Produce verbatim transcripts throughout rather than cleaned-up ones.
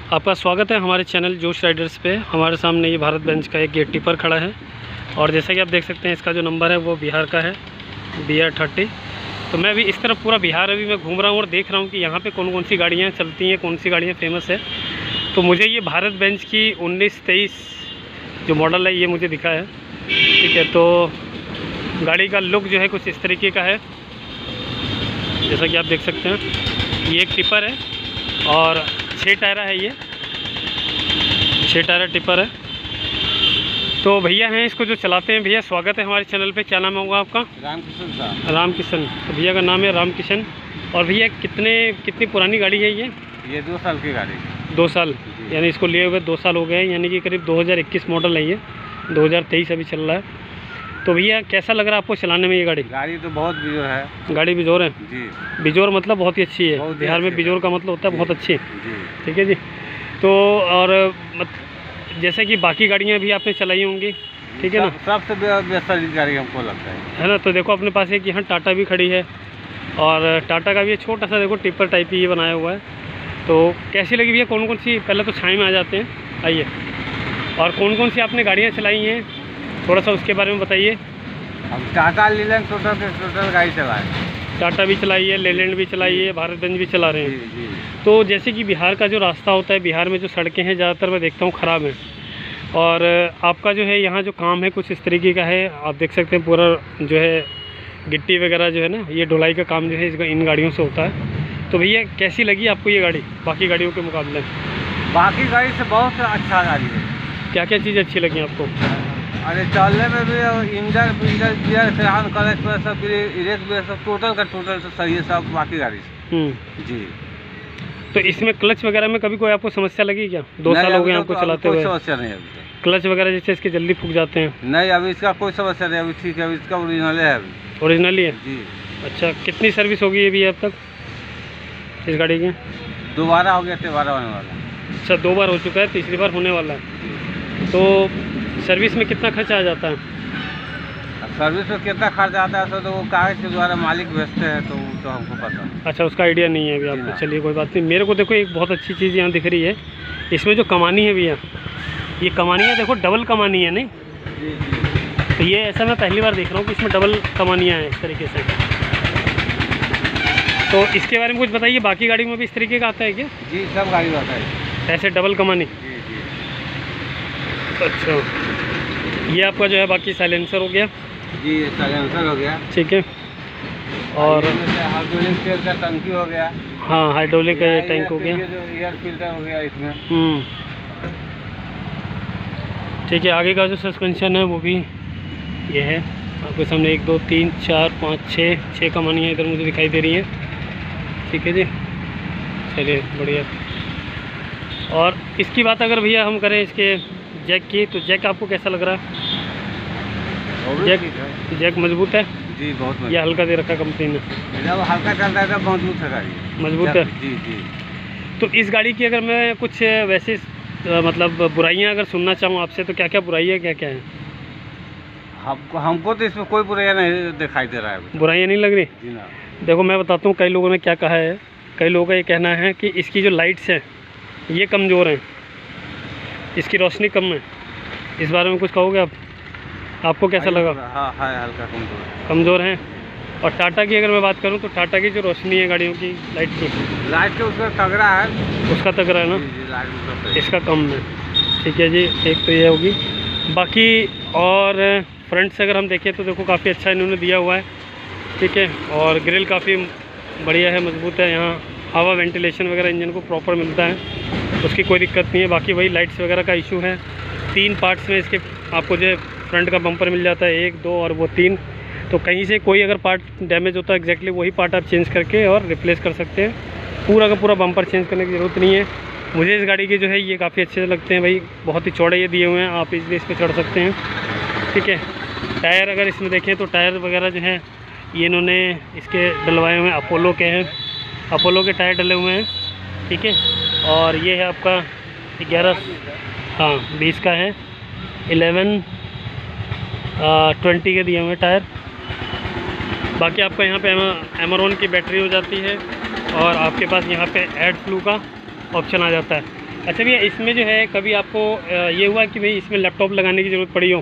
आपका स्वागत है हमारे चैनल जोश राइडर्स पे। हमारे सामने ये भारत बेंज का एक गेट टिपर खड़ा है और जैसा कि आप देख सकते हैं इसका जो नंबर है वो बिहार का है, बी आर थर्टी। तो मैं अभी इस तरफ पूरा बिहार अभी मैं घूम रहा हूँ और देख रहा हूँ कि यहाँ पे कौन कौन सी गाड़ियाँ चलती हैं, कौन सी गाड़ियाँ फेमस है। तो मुझे ये भारत बेंज की उन्नीस तेईस जो मॉडल है ये मुझे दिखा है, ठीक है। तो गाड़ी का लुक जो है कुछ इस तरीके का है, जैसा कि आप देख सकते हैं। ये एक टिपर है और छः टायरा है, ये छः टायरा टिपर है। तो भैया हैं इसको जो चलाते हैं। भैया स्वागत है हमारे चैनल पे। क्या नाम होगा आपका? रामकिशन साहब। रामकिशन। तो भैया का नाम है रामकिशन। और भैया कितने कितनी पुरानी गाड़ी है ये? ये दो साल की गाड़ी। दो साल यानी इसको लिए हुए दो साल हो गए, यानी कि करीब दो हज़ार इक्कीस मॉडल है ये, दो हज़ार तेईस अभी चल रहा है। तो भैया कैसा लग रहा है आपको चलाने में ये गाड़ी? गाड़ी तो बहुत बिजोर है। गाड़ी बिजोर है जी। बिजोर मतलब बहुत ही अच्छी है। बिहार में बिजोर का मतलब होता है बहुत अच्छी, ठीक है जी। तो और मत जैसे कि बाकी गाड़ियाँ भी आपने चलाई होंगी, ठीक है ना? सबसे बेहतरीन गाड़ी हमको लगता है, है ना। तो देखो अपने पास एक यहाँ टाटा भी खड़ी है और टाटा का भी ये छोटा सा देखो टिपर टाइप ही ये बनाया हुआ है। तो कैसी लगी भैया? कौन कौन सी, पहले तो छाई में आ जाते हैं, आइए। और कौन कौन सी आपने गाड़ियाँ चलाई हैं, थोड़ा सा उसके बारे में बताइए। हम टाटा लीलैंड टोटल के टोटल गाड़ी चलाए। टाटा भी चलाई है, लेलैंड भी चलाई है, भारत बेंज भी चला रहे हैं। जी, जी। तो जैसे कि बिहार का जो रास्ता होता है, बिहार में जो सड़कें हैं ज़्यादातर मैं देखता हूँ ख़राब है, और आपका जो है यहाँ जो काम है कुछ इस तरीके का है। आप देख सकते हैं पूरा जो है गिट्टी वगैरह जो है ना, ये ढुलाई का काम जो है इसका इन गाड़ियों से होता है। तो भैया कैसी लगी आपको ये गाड़ी बाकी गाड़ियों के मुकाबले? बाकी गाड़ी से बहुत अच्छा गाड़ी है। क्या क्या चीज़ अच्छी लगी आपको? अरे चलने में भी engine engine gear front clutch पर सब इरेक भी सब टोटल का टोटल तो सही है सब बाकी गाड़ी से। जी। तो इसमें क्लच वगैरह में कभी कोई आपको समस्या लगी क्या? दो साल हो गए आपको चलाते हुए। कोई समस्या नहीं है अभी। क्लच वगैरह जैसे इसके जल्दी फूक जाते हैं? नहीं, अभी इसका कोई समस्या नहीं, अभी ठीक है। अभी इसका ओरिजिनल है, अभी ओरिजिनल ही है जी। अच्छा, कितनी सर्विस होगी ये भी अब तक इस गाड़ी की? दोबारा हो गया, तिबारा होने वाला। अच्छा, दो बार हो चुका है, तीसरी बार होने वाला है। तो सर्विस में कितना खर्चा आ जाता है? सर्विस में कितना खर्च आता है तो वो कागज के द्वारा मालिक भेजते हैं, तो वो तो हमको पता है। अच्छा, उसका आइडिया नहीं है अभी आपको। चलिए कोई बात नहीं। मेरे को देखो एक बहुत अच्छी चीज़ यहाँ दिख रही है, इसमें जो कमानी है भैया, ये कमानी है देखो, डबल कमानी है नहीं? जी जी। तो ये ऐसा मैं पहली बार देख रहा हूँ कि इसमें डबल कमानियाँ हैं इस तरीके से। तो इसके बारे में कुछ बताइए, बाकी गाड़ी में भी इस तरीके का आता है क्या? जी, सब गाड़ी आता है ऐसे डबल कमानी। जी जी। अच्छा, ये आपका जो है बाकी साइलेंसर हो गया जी, साइलेंसर हो गया, ठीक है। और हाइड्रोलिक तेल का टंकी हो गया। हाँ, हाइड्रोलिक का टैंक हो गया, एयर फिल्टर हो गया इसमें। हम्म ठीक है। आगे का जो सस्पेंशन है वो भी ये है आपके सामने। एक दो तीन चार पाँच छः छः कमानियाँ इधर मुझे दिखाई दे रही हैं, ठीक है जी। चलिए बढ़िया। और इसकी बात अगर भैया हम करें इसके जैक की, तो जैक आपको कैसा लग रहा है? जैक जैक मजबूत है जी, बहुत मजबूत। या हल्का दे रखा कंपनी ने? जब हल्का चलता है तो मजबूत है गाड़ी, मजबूत है जी जी। तो इस गाड़ी की अगर मैं कुछ वैसे मतलब बुराइयां अगर सुनना चाहूँ आपसे, तो क्या क्या बुराइयां क्या क्या है? हमको हमको तो इसमें कोई बुराइयां नहीं दिखाई दे रहा है। बुराइयां नहीं लग रही जी ना। देखो मैं बताता हूँ कई लोगों ने क्या कहा है। कई लोगों का ये कहना है कि इसकी जो लाइट्स हैं ये कमज़ोर हैं, इसकी रोशनी कम है। इस बारे में कुछ कहोगे आप? आपको कैसा लगा? हाँ, है हल्का कमज़ोर कमज़ोर हैं। और टाटा की अगर मैं बात करूं तो टाटा की जो रोशनी है गाड़ियों की लाइट की, लाइट के उसका तगड़ा है, उसका तगड़ा है ना? जी, जी, लाइट इसका कम है, ठीक है जी। एक तो ये होगी। बाकी और फ्रंट से अगर हम देखें तो देखो काफ़ी अच्छा इन्होंने दिया हुआ है, ठीक है। और ग्रिल काफ़ी बढ़िया है, मजबूत है। यहाँ हवा वेंटिलेशन वगैरह इंजन को प्रॉपर मिलता है, उसकी कोई दिक्कत नहीं है। बाकी वही लाइट्स वगैरह का इशू है। तीन पार्ट्स में इसके आपको जो है फ्रंट का बम्पर मिल जाता है, एक दो और वो तीन। तो कहीं से कोई अगर पार्ट डैमेज होता है एग्जैक्टली वही पार्ट आप चेंज करके और रिप्लेस कर सकते हैं। पूरा का पूरा बम्पर चेंज करने की ज़रूरत नहीं है। मुझे इस गाड़ी के जो है ये काफ़ी अच्छे लगते हैं भाई, बहुत ही चौड़े ये दिए हुए हैं, आप इजली इस पर चढ़ सकते हैं, ठीक है। टायर अगर इसमें देखें तो टायर वगैरह जो है ये इन्होंने इसके डलवाए हुए हैं, अपोलो के हैं, अपोलो के टायर डले हुए हैं, ठीक है। और ये है आपका ग्यारह हाँ बीस का है, इलेवन ट्वेंटी के दिए हुए टायर। बाकी आपका यहाँ पे एमरॉन की बैटरी हो जाती है और आपके पास यहाँ पे एड फ्लू का ऑप्शन आ जाता है। अच्छा भैया, इसमें जो है कभी आपको ये हुआ कि भाई इसमें लैपटॉप लगाने की ज़रूरत पड़ी हो?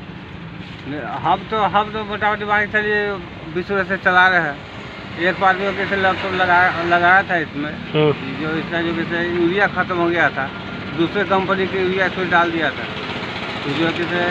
हम तो हम तो मोटामोटी मान के चलिए बीस वर्ष से चला रहे हैं। एक बार जो कैसे लैपटॉप लगाया लगाया था इसमें, हाँ। जो इसका जो कैसे यूरिया ख़त्म हो गया था, दूसरे कंपनी के यूरिया इसमें डाल दिया था, तो जो कैसे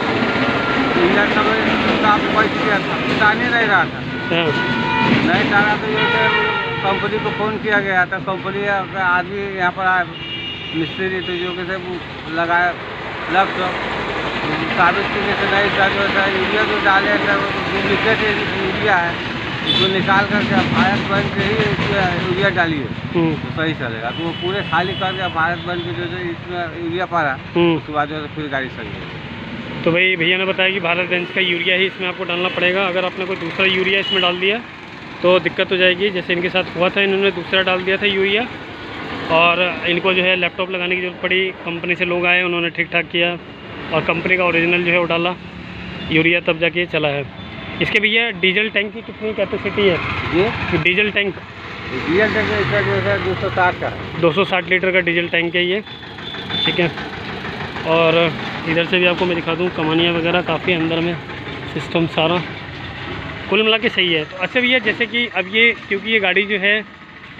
यूरिया सब साफ बच गया था, उतारने नहीं रहा था। हाँ। नहीं डाला तो जैसे कंपनी को फ़ोन किया गया था, कंपनी का आदमी यहाँ पर आया मिस्त्री, तो जो कैसे लगाया लैपटॉप साबित करने से नहीं था, जो है यूरिया जो डाले थे वो डुप्लीकेट यूरिया है, इसको निकाल करके भारत बन के ही इसमें यूरिया डालिए तो सही चलेगा। तो वो पूरे खाली करके भारत बन के जो है इसमें यूरिया पड़ा, उसके बाद जो है फिर गाड़ी सही है। तो भाई भैया ने बताया कि भारत बेंज का यूरिया ही इसमें आपको डालना पड़ेगा। अगर आपने कोई दूसरा यूरिया इसमें डाल दिया तो दिक्कत हो जाएगी। जैसे इनके साथ हुआ था, इन्होंने दूसरा डाल दिया था यूरिया और इनको जो है लैपटॉप लगाने की जरूरत पड़ी। कंपनी से लोग आए, उन्होंने ठीक ठाक किया और कंपनी का ओरिजिनल जो है वो डाला यूरिया, तब जाके चला है। इसके भैया डीजल टैंक की कितनी कैपेसिटी है? ये डीजल टैंक डीजल टैंक इसका जो है दो सौ साठ का है, दो सौ साठ लीटर का डीजल टैंक है ये, ठीक है। और इधर से भी आपको मैं दिखा दूँ कमानियाँ वगैरह काफ़ी अंदर में, सिस्टम सारा कुल मिला के सही है। तो अच्छा भैया, जैसे कि अब ये क्योंकि ये गाड़ी जो है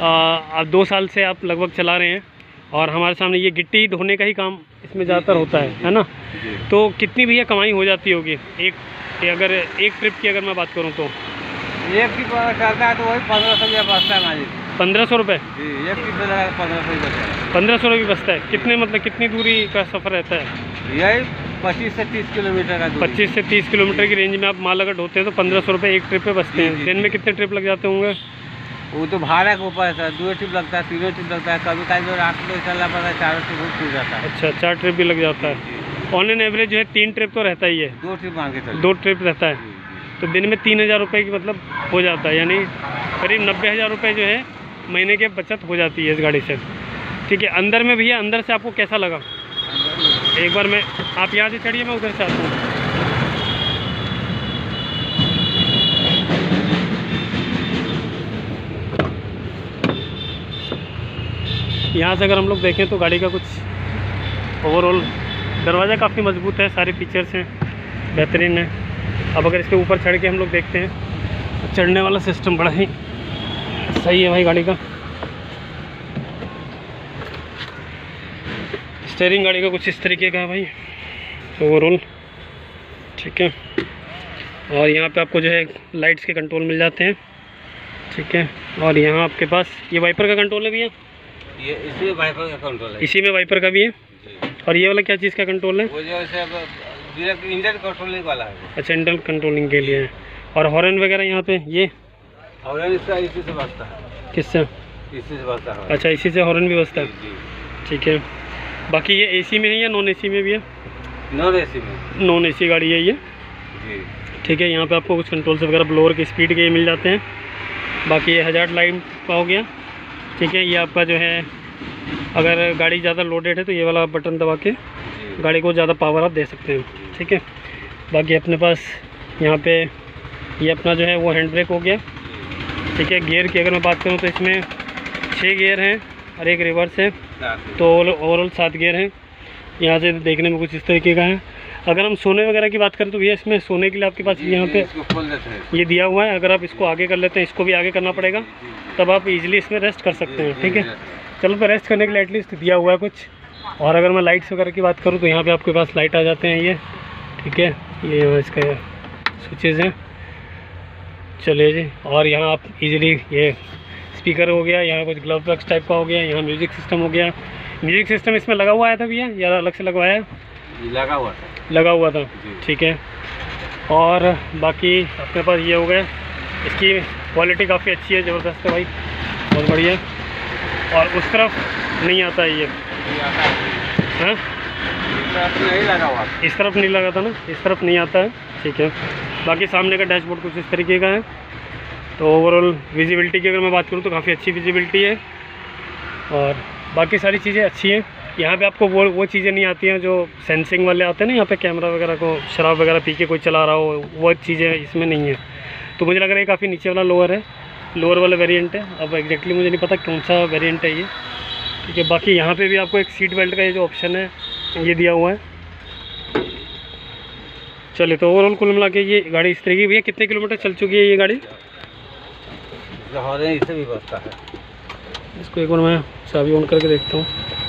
अब दो साल से आप लगभग चला रहे हैं और हमारे सामने ये गिट्टी धोने का ही काम इसमें ज़्यादातर होता है है ना, तो कितनी भैया कमाई हो जाती होगी एक अगर एक ट्रिप की अगर मैं बात करूँ तो? एक ट्रिप चलता है तो वही पंद्रह सौ रुपया बचता है मालिक। पंद्रह सौ रुपये जी, एक ट्रिप लगा पंद्रह सौ रुपये बचता है। पंद्रह सौ रुपये बचता है। कितने मतलब कितनी दूरी का सफ़र रहता है? यही पच्चीस से तीस किलोमीटर का। पच्चीस से तीस किलोमीटर की रेंज में आप माल अगर ढोते हैं तो पंद्रह सौ रुपये एक ट्रिप पे बचते हैं। दिन में कितने ट्रिप लग जाते होंगे? वो तो भाड़ा के ऊपर है सर, दो ट्रिप लगता है, तीनों ट्रिप लगता है, कभी कभी जो आठ किलो चलना पड़ता है, चारों ट्रिप छूट जाता है। अच्छा, चार ट्रिप भी लग जाता है। ऑन एन एवरेज जो है तीन ट्रिप तो रहता ही है। दो ट्रिप मान के चलिए, दो ट्रिप रहता है तो दिन में तीन हज़ार रुपये की मतलब हो जाता है, यानी करीब नब्बे हज़ार रुपये जो है महीने के बचत हो जाती है इस गाड़ी से, ठीक है। अंदर में भैया, अंदर से आपको कैसा लगा? एक बार मैं आप यहाँ से चढ़िए, मैं उधर से आता हूँ। यहाँ से अगर हम लोग देखें तो गाड़ी का कुछ ओवरऑल दरवाज़ा काफ़ी मजबूत है, सारे फीचर्स हैं बेहतरीन है। अब अगर इसके ऊपर चढ़ के हम लोग देखते हैं तो चढ़ने वाला सिस्टम बड़ा ही सही है भाई गाड़ी का। स्टीयरिंग गाड़ी का कुछ इस तरीके का है भाई ओवरऑल, ठीक है। और यहाँ पे आपको जो है लाइट्स के कंट्रोल मिल जाते हैं, ठीक है। और यहाँ आपके पास ये वाइपर का कंट्रोल है भैया, ये इसी में वाइपर का कंट्रोल है, इसी में वाइपर का भी है। और ये वाला क्या चीज़ का कंट्रोल है? वो जो है इंजन कंट्रोलिंग वाला है। अच्छा, इंजन कंट्रोलिंग के लिए है। और हॉर्न वगैरह यहाँ पे ये हॉर्न इसका इसी से बजता है। किससे? इसी से बजता है। अच्छा, इसी से हॉर्न भी बजता है, ठीक है। बाकी ये एसी में है या नॉन एसी में भी है? नॉन एसी में। नॉन एसी गाड़ी है ये जी, ठीक है। यहाँ पे आपको कुछ कंट्रोल्स वगैरह ब्लोअर की स्पीड के ये मिल जाते हैं। बाकी ये हज़ार लाइन का हो गया, ठीक है। ये आपका जो है अगर गाड़ी ज़्यादा लोडेड है तो ये वाला बटन दबा के गाड़ी को ज़्यादा पावर आप दे सकते हैं, ठीक है। बाकी अपने पास यहाँ पे ये अपना जो है वो हैंड ब्रेक हो गया, ठीक है। गियर की अगर मैं बात करूँ तो इसमें छः गियर हैं और एक रिवर्स है, तो ओवरऑल सात गियर हैं। यहाँ से देखने में कुछ इस तरीके का है। अगर हम सोने वगैरह की बात करें तो भैया इसमें सोने के लिए आपके पास यहाँ पे ये दिया हुआ है। अगर आप इसको आगे कर लेते हैं, इसको भी आगे करना पड़ेगा, तब आप इजीली इसमें रेस्ट कर सकते हैं, ठीक है। चलो, तो रेस्ट करने के लिए एटलीस्ट दिया हुआ है कुछ। और अगर मैं लाइट्स वगैरह की बात करूँ तो यहाँ पे आपके पास लाइट आ जाते हैं ये, ठीक है। ये इसका स्विचेज़ हैं, चलिए जी। और यहाँ आप इजीली ये स्पीकर हो गया, यहाँ कुछ ग्लव बॉक्स टाइप का हो गया, यहाँ म्यूज़िक सिस्टम हो गया। म्यूज़िक सिस्टम इसमें लगा हुआ आया था भैया या अलग से लगवाया है? लगा हुआ था, लगा हुआ था, ठीक है। और बाकी अपने पास ये हो गया, इसकी क्वालिटी काफ़ी अच्छी है, ज़बरदस्त है भाई, बहुत बढ़िया। और उस तरफ नहीं आता है ये, हाँ, नहीं लगा हुआ, इस तरफ नहीं लगा था ना, इस तरफ नहीं आता है, ठीक है। बाकी सामने का डैशबोर्ड कुछ इस तरीके का है। तो ओवरऑल विजिबिलिटी की अगर मैं बात करूँ तो काफ़ी अच्छी विजिबिलिटी है और बाकी सारी चीज़ें अच्छी हैं। यहाँ पे आपको वो वो चीज़ें नहीं आती हैं जो सेंसिंग वाले आते हैं ना, यहाँ पे कैमरा वगैरह को शराब वगैरह पी के कोई चला रहा हो, वो चीज़ें इसमें नहीं है। तो मुझे लग रहा है काफ़ी नीचे वाला लोअर है, लोअर वाला वेरिएंट है। अब एग्जैक्टली मुझे नहीं पता कौन सा वेरिएंट है ये, ठीक है। बाकी यहाँ पे भी आपको एक सीट बेल्ट का ये जो ऑप्शन है ये दिया हुआ है। चलिए, तो ओवरऑल कुल मिला के ये गाड़ी इस तरीके की। भैया कितने किलोमीटर चल चुकी है ये गाड़ी? इससे भी बचता है। इसको एक बार मैं चाबी ऑन करके देखता हूँ।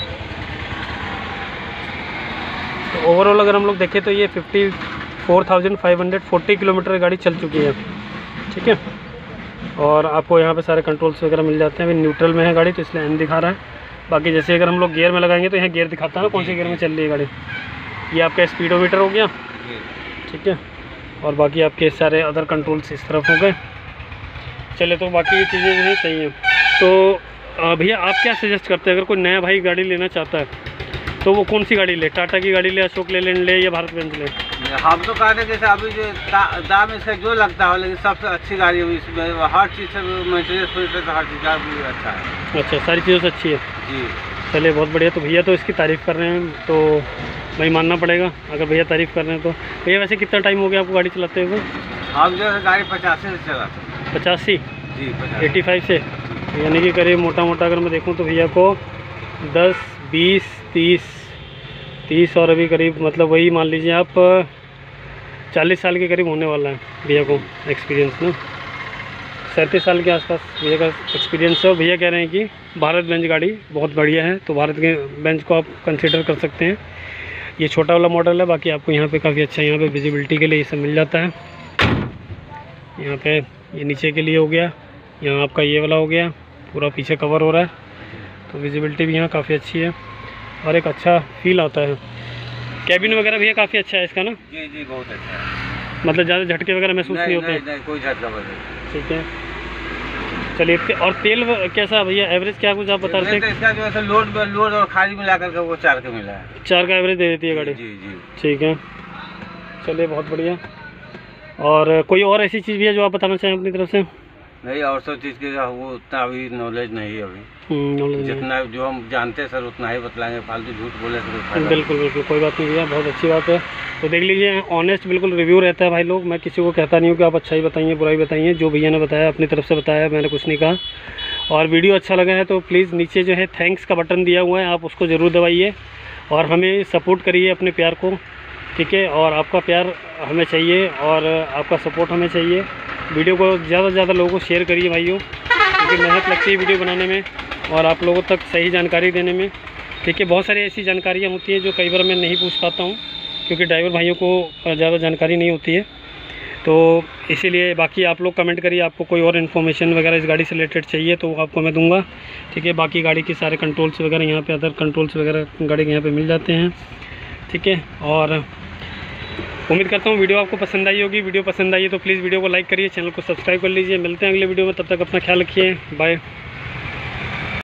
तो ओवरऑल अगर हम लोग देखें तो ये fifty four thousand five hundred forty kilometre गाड़ी चल चुकी है। ठीक है, और आपको यहाँ पे सारे कंट्रोल्स वगैरह मिल जाते हैं। अभी न्यूट्रल में है गाड़ी तो इसलिए एन दिखा रहा है। बाकी जैसे अगर हम लोग गियर में लगाएंगे तो यहाँ गियर दिखाता है ना कौन से गियर में चल रही है गाड़ी। ये आपका स्पीडोमीटर हो गया। ठीक है, और बाकी आपके सारे अदर कंट्रोल्स इस तरफ हो गए। चले, तो बाकी ये चीज़ें जो है सही हैं। तो भैया आप क्या सजेस्ट करते हैं अगर कोई नया भाई गाड़ी लेना चाहता है तो वो कौन सी गाड़ी ले? टाटा की गाड़ी ले, अशोक लेलैंड ले, या भारत बेंज ले? हम तो कहते हैं जैसे अभी जो दाम इसका जो लगता है, लेकिन सबसे अच्छी गाड़ी है इसमें, हर चीज़ से मेंटेनेंस से हर चीज़ का भी अच्छा है। अच्छा, सारी चीज़ों से अच्छी है जी। चलिए, बहुत बढ़िया। तो भैया तो इसकी तारीफ़ कर रहे हैं तो भाई मानना पड़ेगा अगर भैया तारीफ़ कर रहे हैं तो। भैया वैसे कितना टाइम हो गया आपको गाड़ी चलाते हुए? हम जो है गाड़ी पचासी से चलाते हैं। पचासी? जी, एटी फाइव से, यानी कि करीब मोटा मोटा अगर मैं देखूं तो भैया को दस बीस तीस तीस और अभी करीब मतलब वही मान लीजिए आप चालीस साल के करीब होने वाला है भैया को एक्सपीरियंस ना। सैंतीस साल के आसपास भैया का एक्सपीरियंस है। भैया कह रहे हैं कि भारत बेंज गाड़ी बहुत बढ़िया है, तो भारत के बेंज को आप कंसिडर कर सकते हैं। ये छोटा वाला मॉडल है। बाकी आपको यहाँ पे काफ़ी अच्छा यहाँ पे विजिबिलिटी के लिए ये सब मिल जाता है। यहाँ पे ये नीचे के लिए हो गया, यहाँ आपका ये वाला हो गया, पूरा पीछे कवर हो रहा है, तो विजिबिलिटी भी यहाँ काफ़ी अच्छी है और एक अच्छा फील आता है। कैबिन वगैरह भैया काफ़ी अच्छा है इसका ना? जी जी, बहुत अच्छा है। मतलब ज़्यादा झटके वगैरह महसूस नहीं, नहीं होते? नहीं, नहीं, कोई झटका नहीं। ठीक है, चलिए। और तेल कैसा भैया, एवरेज क्या कुछ आप बता रहे थे? इसका जो है लोड लोड और खाली मिला करके वो चार का मिला है। चार का एवरेज दे देती है गाड़ी? जी जी। ठीक है, चलिए, बहुत बढ़िया। और कोई और ऐसी चीज़ भी है जो आप बताना चाहें अपनी तरफ से? नहीं, और सब चीज़ के वो उतना अभी नॉलेज नहीं है अभी। नॉलेज जितना जो हम जानते हैं सर उतना ही बतलाएंगे, फालतू झूठ बोले तो। बिल्कुल बिल्कुल, कोई बात नहीं भैया, बहुत अच्छी बात है। तो देख लीजिए, ऑनेस्ट बिल्कुल रिव्यू रहता है भाई लोग। मैं किसी को कहता नहीं हूँ कि आप अच्छा ही बताइए बुराई बताइए। जो भैया ने बताया अपनी तरफ से बताया, मैंने कुछ नहीं कहा। और वीडियो अच्छा लगा है तो प्लीज़ नीचे जो है थैंक्स का बटन दिया हुआ है, आप उसको ज़रूर दबाइए और हमें सपोर्ट करिए अपने प्यार को। ठीक है, और आपका प्यार हमें चाहिए और आपका सपोर्ट हमें चाहिए। वीडियो को ज़्यादा से ज़्यादा लोगों को शेयर करिए भाइयों, क्योंकि मेहनत लगती है वीडियो बनाने में और आप लोगों तक सही जानकारी देने में। ठीक है, बहुत सारी ऐसी जानकारियाँ होती हैं जो कई बार मैं नहीं पूछ पाता हूँ क्योंकि ड्राइवर भाइयों को ज़्यादा जानकारी नहीं होती है, तो इसीलिए। बाकी आप लोग कमेंट करिए, आपको कोई और इन्फॉर्मेशन वगैरह इस गाड़ी से रिलेटेड चाहिए तो आपको मैं दूंगा। ठीक है, बाकी गाड़ी के सारे कंट्रोल्स वगैरह यहाँ पे, अदर कंट्रोल्स वगैरह गाड़ी के यहाँ पे मिल जाते हैं। ठीक है, और उम्मीद करता हूँ वीडियो आपको पसंद आई होगी। वीडियो पसंद आई है तो प्लीज़ वीडियो को लाइक करिए, चैनल को सब्सक्राइब कर लीजिए। मिलते हैं अगले वीडियो में, तब तक अपना ख्याल रखिए, बाय।